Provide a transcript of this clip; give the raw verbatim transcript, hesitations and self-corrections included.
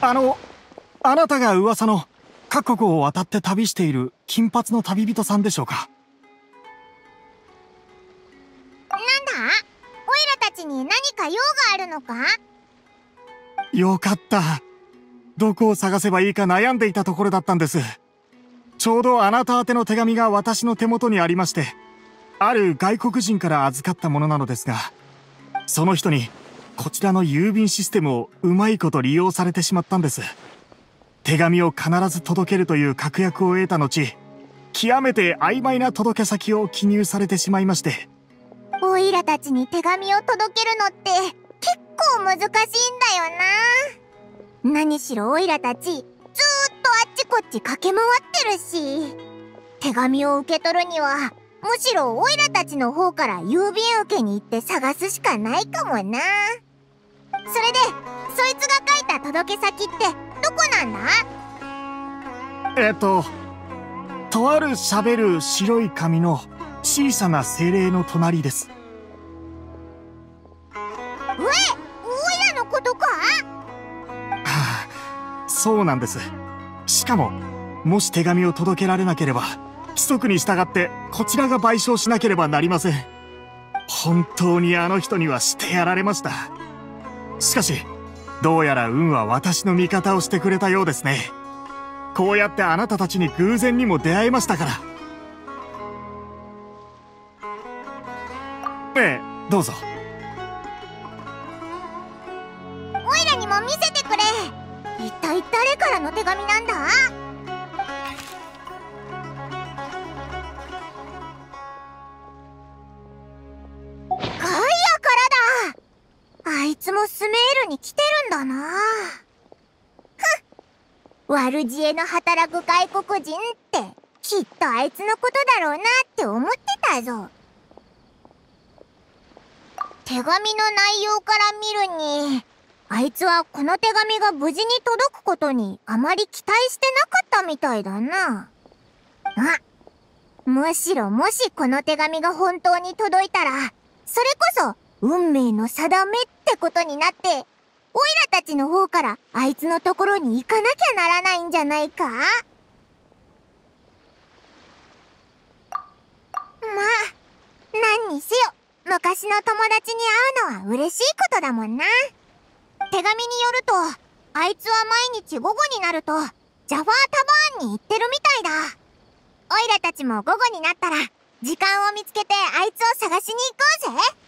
あの、あなたが噂の各国を渡って旅している金髪の旅人さんでしょうか？ なんだ？オイラたちに何か用があるのか？ よかった。どこを探せばいいか悩んでいたところだったんです。ちょうどあなた宛ての手紙が私の手元にありまして、ある外国人から預かったものなのですが、その人にこちらの郵便システムをうまいこと利用されてしまったんです。手紙を必ず届けるという確約を得た後、極めて曖昧な届け先を記入されてしまいまして。 オイラたちに手紙を届けるのって結構難しいんだよな。何しろオイラたちずーっとあっちこっち駆け回ってるし、手紙を受け取るにはむしろオイラたちの方から郵便受けに行って探すしかないかもな。それでそいつが書いた届け先ってどこなんだ？ えっととある喋る白い紙の小さな精霊の隣です。 え、オイラのことか？ はあ、そうなんです。しかももし手紙を届けられなければ規則に従ってこちらが賠償しなければなりません。本当にあの人にはしてやられました。しかしどうやら運は私の味方をしてくれたようですね。こうやってあなたたちに偶然にも出会えましたから。ええ、どうぞ。 オイラにも見せてくれ。一体誰からの手紙なんだ？ガイアからだ。あいつもスメールに来てるんだな。ふん、悪知恵の働く外国人ってきっとあいつのことだろうなって思ってたぞ。手紙の内容から見るに、あいつはこの手紙が無事に届くことにあまり期待してなかったみたいだな。あ、むしろもしこの手紙が本当に届いたら、それこそ運命の定めってことになって、オイラたちの方からあいつのところに行かなきゃならないんじゃないか？まあ、何にせよ昔の友達に会うのは嬉しいことだもんな。手紙によると、あいつは毎日午後になるとジャファータバーンに行ってるみたいだ。オイラたちも午後になったら時間を見つけてあいつを探しに行こうぜ。